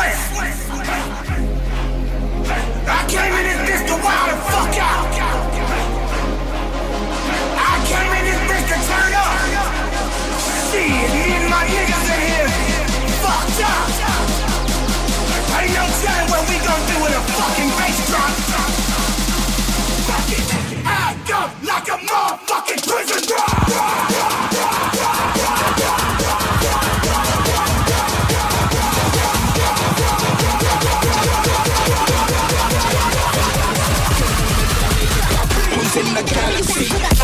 swear. I came in this bitch to wild the fuck out. I came in this bitch to turn up. Shit, me and my niggas in here fucked up. Ain't no telling what we gon' do with a fucking bass drop. Act up like a motherfucking prison dog. In the galaxy.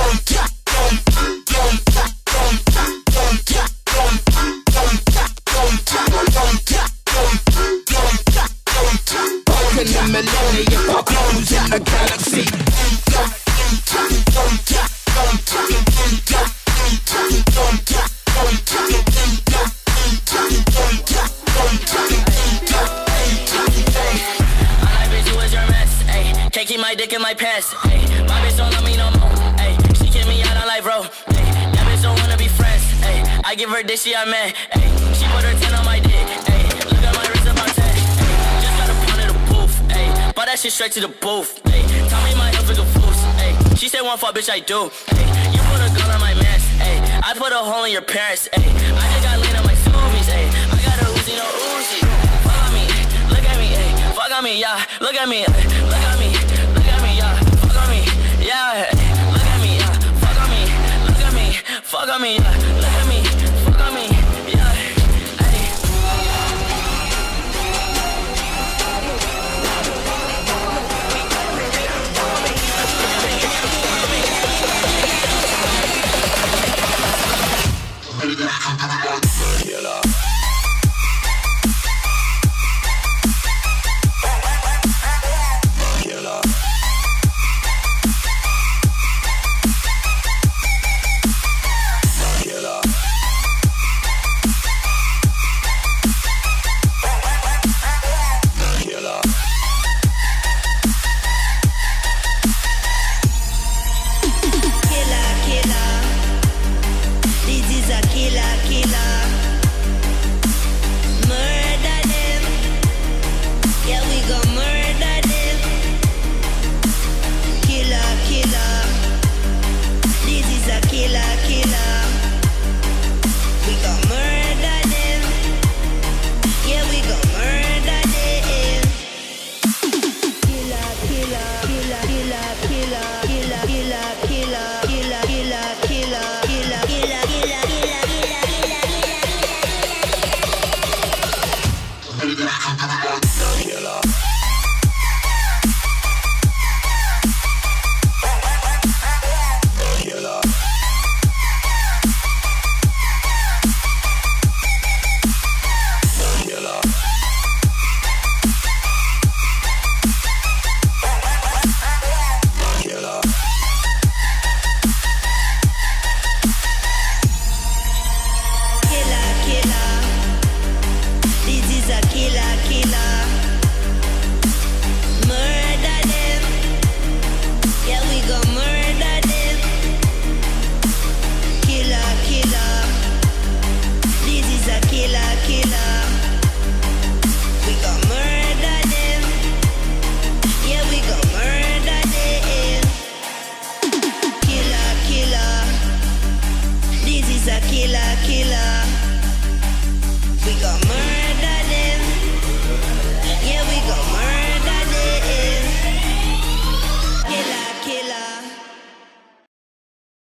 In the millennium, who's in the galaxy? Can't keep my dick in my pants, ayy. My bitch don't love me no more, ayy. She kick me out on life, bro, ayy. That bitch don't wanna be friends, ayy. I give her dick, she a man, ayy. She put her 10 on my dick, ayy. Look at my wrist about 10, ayy. Just got a pound of the booth, ayy. Bought that shit straight to the booth, ayy. Tell me my health is a fool, ayy. She said one fuck, bitch, I do, ayy. You put a gun on my mask, ayy. I put a hole in your parents, ayy. I just got lean on my zoomies, ayy. I got a Uzi, no Uzi. Fuck on me, look at me, ayy. Fuck on me, yeah. Look at me, look at me. Yeah, look at me, yeah, fuck on me, look at me, fuck on me, yeah, look at me, fuck on me, yeah, ayy. Killer. Killer.